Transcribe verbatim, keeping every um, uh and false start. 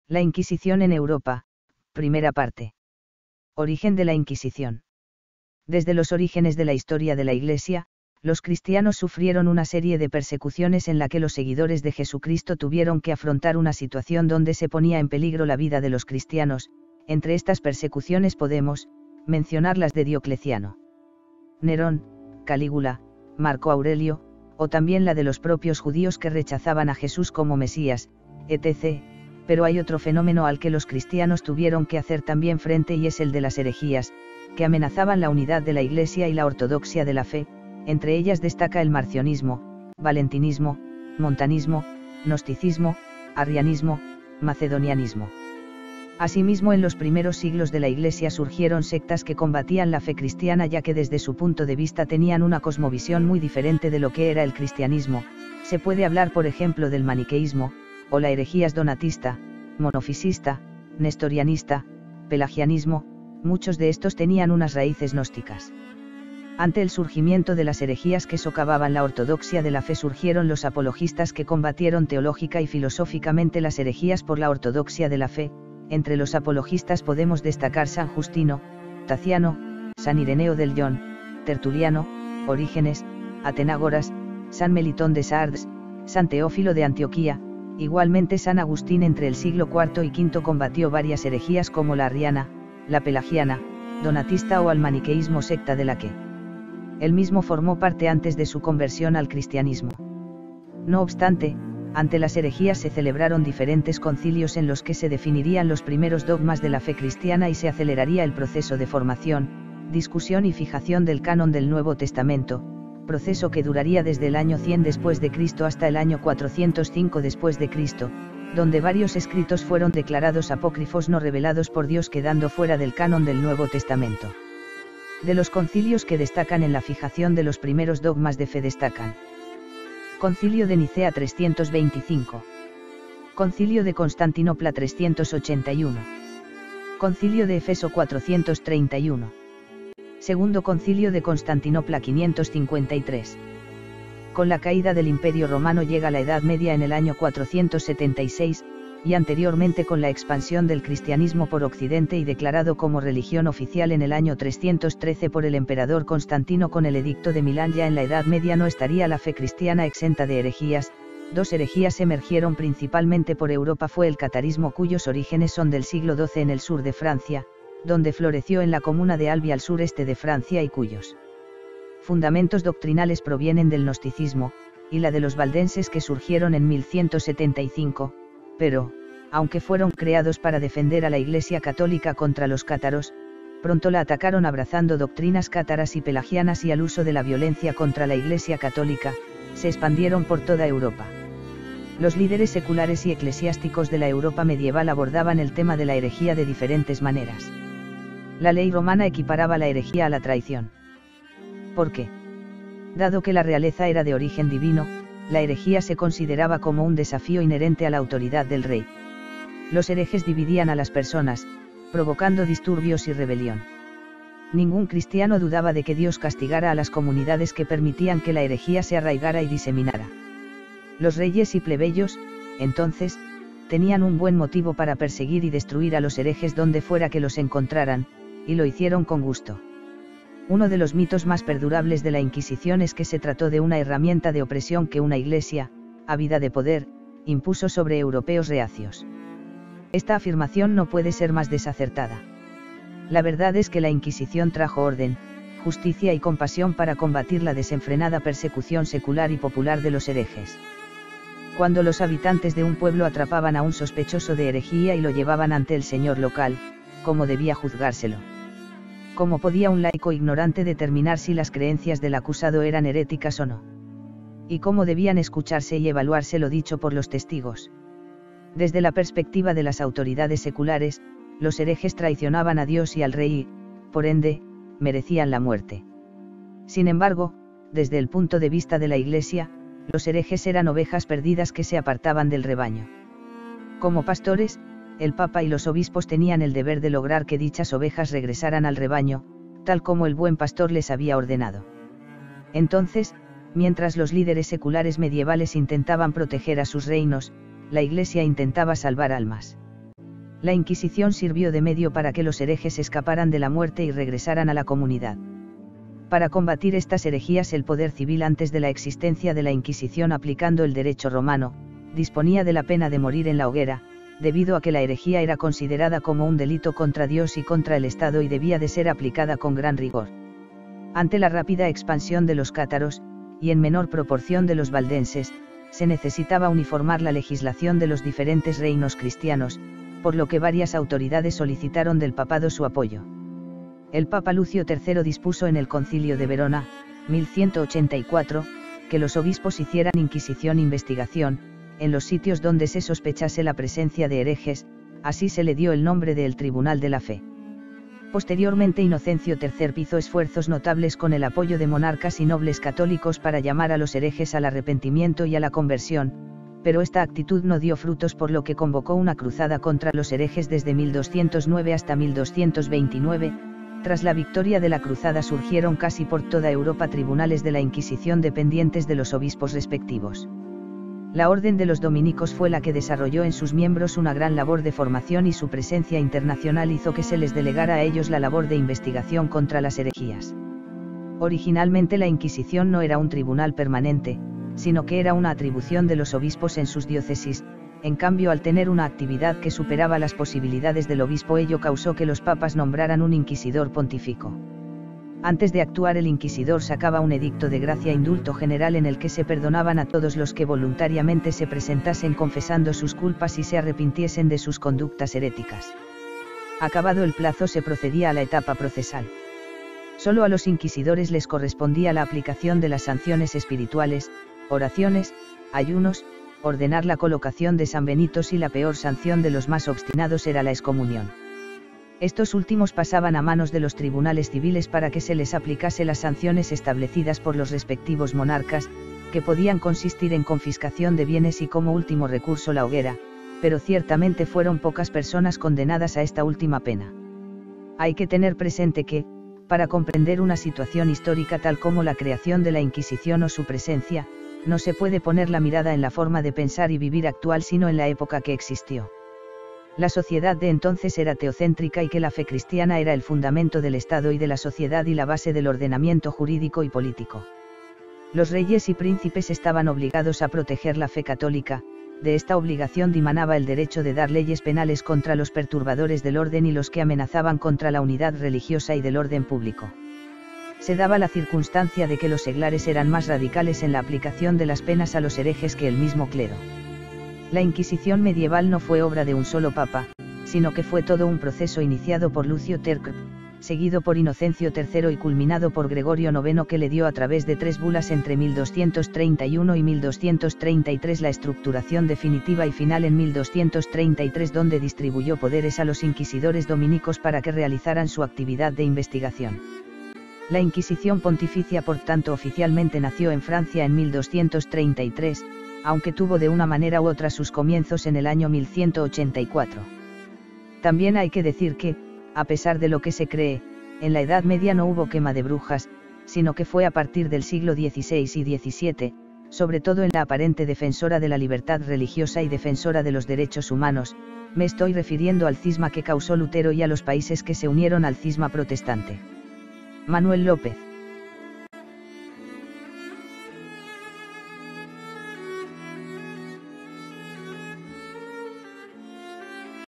La Inquisición en Europa, primera parte. Origen de la Inquisición. Desde los orígenes de la historia de la Iglesia, los cristianos sufrieron una serie de persecuciones en la que los seguidores de Jesucristo tuvieron que afrontar una situación donde se ponía en peligro la vida de los cristianos. Entre estas persecuciones podemos mencionar las de Diocleciano, Nerón, Calígula, Marco Aurelio, o también la de los propios judíos que rechazaban a Jesús como Mesías, etcétera. Pero hay otro fenómeno al que los cristianos tuvieron que hacer también frente y es el de las herejías, que amenazaban la unidad de la Iglesia y la ortodoxia de la fe. Entre ellas destaca el marcionismo, valentinismo, montanismo, gnosticismo, arrianismo, macedonianismo. Asimismo, en los primeros siglos de la Iglesia surgieron sectas que combatían la fe cristiana ya que desde su punto de vista tenían una cosmovisión muy diferente de lo que era el cristianismo. Se puede hablar por ejemplo del maniqueísmo, o la herejías donatista, monofisista, nestorianista, pelagianismo. Muchos de estos tenían unas raíces gnósticas. Ante el surgimiento de las herejías que socavaban la ortodoxia de la fe surgieron los apologistas que combatieron teológica y filosóficamente las herejías por la ortodoxia de la fe. Entre los apologistas podemos destacar San Justino, Taciano, San Ireneo del Lyon, Tertuliano, Orígenes, Atenágoras, San Melitón de Sardes, San Teófilo de Antioquía. Igualmente San Agustín entre el siglo cuarto y quinto combatió varias herejías como la arriana, la pelagiana, donatista o al maniqueísmo, secta de la que él mismo formó parte antes de su conversión al cristianismo. No obstante, ante las herejías se celebraron diferentes concilios en los que se definirían los primeros dogmas de la fe cristiana y se aceleraría el proceso de formación, discusión y fijación del canon del Nuevo Testamento, proceso que duraría desde el año cien después de Cristo hasta el año cuatrocientos cinco después de Cristo, donde varios escritos fueron declarados apócrifos no revelados por Dios, quedando fuera del canon del Nuevo Testamento. De los concilios que destacan en la fijación de los primeros dogmas de fe destacan: Concilio de Nicea trescientos veinticinco, Concilio de Constantinopla trescientos ochenta y uno, Concilio de Efeso cuatrocientos treinta y uno, Segundo Concilio de Constantinopla quinientos cincuenta y tres. Con la caída del Imperio Romano llega la Edad Media en el año cuatrocientos setenta y seis, y anteriormente con la expansión del cristianismo por Occidente y declarado como religión oficial en el año trescientos trece por el emperador Constantino con el Edicto de Milán. Ya en la Edad Media no estaría la fe cristiana exenta de herejías. Dos herejías emergieron principalmente por Europa. Fue el catarismo, cuyos orígenes son del siglo doce en el sur de Francia, donde floreció en la comuna de Albi al sureste de Francia y cuyos fundamentos doctrinales provienen del gnosticismo, y la de los valdenses que surgieron en mil ciento setenta y cinco, pero, aunque fueron creados para defender a la Iglesia católica contra los cátaros, pronto la atacaron abrazando doctrinas cátaras y pelagianas y al uso de la violencia contra la Iglesia católica, se expandieron por toda Europa. Los líderes seculares y eclesiásticos de la Europa medieval abordaban el tema de la herejía de diferentes maneras. La ley romana equiparaba la herejía a la traición. ¿Por qué? Dado que la realeza era de origen divino, la herejía se consideraba como un desafío inherente a la autoridad del rey. Los herejes dividían a las personas, provocando disturbios y rebelión. Ningún cristiano dudaba de que Dios castigara a las comunidades que permitían que la herejía se arraigara y diseminara. Los reyes y plebeyos, entonces, tenían un buen motivo para perseguir y destruir a los herejes donde fuera que los encontraran, y lo hicieron con gusto. Uno de los mitos más perdurables de la Inquisición es que se trató de una herramienta de opresión que una iglesia, ávida de poder, impuso sobre europeos reacios. Esta afirmación no puede ser más desacertada. La verdad es que la Inquisición trajo orden, justicia y compasión para combatir la desenfrenada persecución secular y popular de los herejes. Cuando los habitantes de un pueblo atrapaban a un sospechoso de herejía y lo llevaban ante el señor local, ¿cómo debía juzgárselo? ¿Cómo podía un laico ignorante determinar si las creencias del acusado eran heréticas o no? ¿Y cómo debían escucharse y evaluarse lo dicho por los testigos? Desde la perspectiva de las autoridades seculares, los herejes traicionaban a Dios y al rey y, por ende, merecían la muerte. Sin embargo, desde el punto de vista de la Iglesia, los herejes eran ovejas perdidas que se apartaban del rebaño. Como pastores, el Papa y los obispos tenían el deber de lograr que dichas ovejas regresaran al rebaño, tal como el buen pastor les había ordenado. Entonces, mientras los líderes seculares medievales intentaban proteger a sus reinos, la Iglesia intentaba salvar almas. La Inquisición sirvió de medio para que los herejes escaparan de la muerte y regresaran a la comunidad. Para combatir estas herejías, el poder civil, antes de la existencia de la Inquisición aplicando el derecho romano, disponía de la pena de morir en la hoguera, debido a que la herejía era considerada como un delito contra Dios y contra el Estado y debía de ser aplicada con gran rigor. Ante la rápida expansión de los cátaros, y en menor proporción de los valdenses, se necesitaba uniformar la legislación de los diferentes reinos cristianos, por lo que varias autoridades solicitaron del papado su apoyo. El Papa Lucio tercero dispuso en el Concilio de Verona, mil ciento ochenta y cuatro, que los obispos hicieran inquisición-investigación, en los sitios donde se sospechase la presencia de herejes, así se le dio el nombre de el Tribunal de la Fe. Posteriormente Inocencio tercero hizo esfuerzos notables con el apoyo de monarcas y nobles católicos para llamar a los herejes al arrepentimiento y a la conversión, pero esta actitud no dio frutos, por lo que convocó una cruzada contra los herejes desde mil doscientos nueve hasta mil doscientos veintinueve. Tras la victoria de la cruzada surgieron casi por toda Europa tribunales de la Inquisición dependientes de los obispos respectivos. La Orden de los Dominicos fue la que desarrolló en sus miembros una gran labor de formación, y su presencia internacional hizo que se les delegara a ellos la labor de investigación contra las herejías. Originalmente la Inquisición no era un tribunal permanente, sino que era una atribución de los obispos en sus diócesis. En cambio, al tener una actividad que superaba las posibilidades del obispo, ello causó que los papas nombraran un inquisidor pontífico. Antes de actuar, el inquisidor sacaba un edicto de gracia e indulto general en el que se perdonaban a todos los que voluntariamente se presentasen confesando sus culpas y se arrepintiesen de sus conductas heréticas. Acabado el plazo, se procedía a la etapa procesal. Solo a los inquisidores les correspondía la aplicación de las sanciones espirituales, oraciones, ayunos, ordenar la colocación de sanbenitos, y la peor sanción de los más obstinados era la excomunión. Estos últimos pasaban a manos de los tribunales civiles para que se les aplicase las sanciones establecidas por los respectivos monarcas, que podían consistir en confiscación de bienes y, como último recurso, la hoguera, pero ciertamente fueron pocas personas condenadas a esta última pena. Hay que tener presente que, para comprender una situación histórica tal como la creación de la Inquisición o su presencia, no se puede poner la mirada en la forma de pensar y vivir actual, sino en la época que existió. La sociedad de entonces era teocéntrica, y que la fe cristiana era el fundamento del Estado y de la sociedad y la base del ordenamiento jurídico y político. Los reyes y príncipes estaban obligados a proteger la fe católica. De esta obligación dimanaba el derecho de dar leyes penales contra los perturbadores del orden y los que amenazaban contra la unidad religiosa y del orden público. Se daba la circunstancia de que los seglares eran más radicales en la aplicación de las penas a los herejes que el mismo clero. La Inquisición medieval no fue obra de un solo papa, sino que fue todo un proceso iniciado por Lucio tercero, seguido por Inocencio tercero y culminado por Gregorio noveno, que le dio a través de tres bulas entre mil doscientos treinta y uno y mil doscientos treinta y tres la estructuración definitiva y final en mil doscientos treinta y tres, donde distribuyó poderes a los inquisidores dominicos para que realizaran su actividad de investigación. La Inquisición pontificia, por tanto, oficialmente nació en Francia en mil doscientos treinta y tres, aunque tuvo de una manera u otra sus comienzos en el año mil ciento ochenta y cuatro. También hay que decir que, a pesar de lo que se cree, en la Edad Media no hubo quema de brujas, sino que fue a partir del siglo dieciséis y diecisiete, sobre todo en la aparente defensora de la libertad religiosa y defensora de los derechos humanos. Me estoy refiriendo al cisma que causó Lutero y a los países que se unieron al cisma protestante. Manuel López.